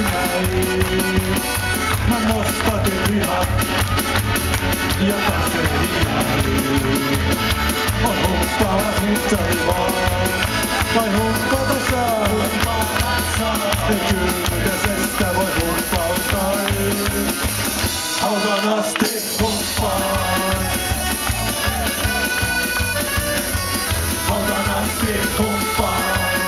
näin. Mä nostatin lihat ja taseni jäi. On humppaava mittari vaan, vai humppaava saa. Ei kylkäisestä voi humppauttaa. Haudan asti humppaan. Haudan asti humppaan.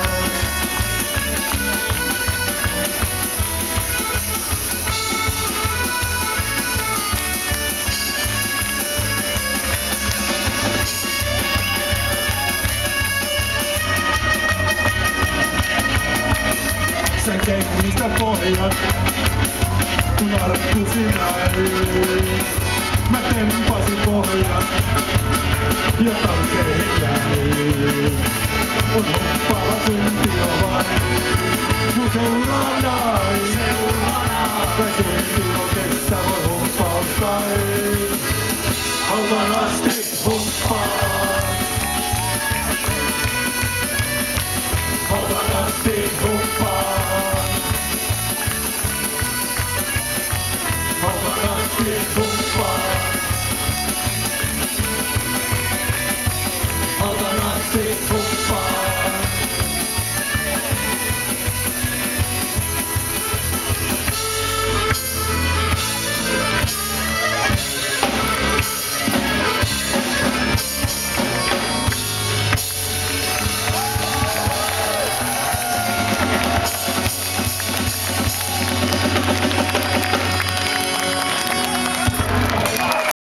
Sen kengistä pohjat, kun arkkusi näin. Mä tempasin pohjat ja tankeihin jäin. On hoppala synti jo vain, kun sulla on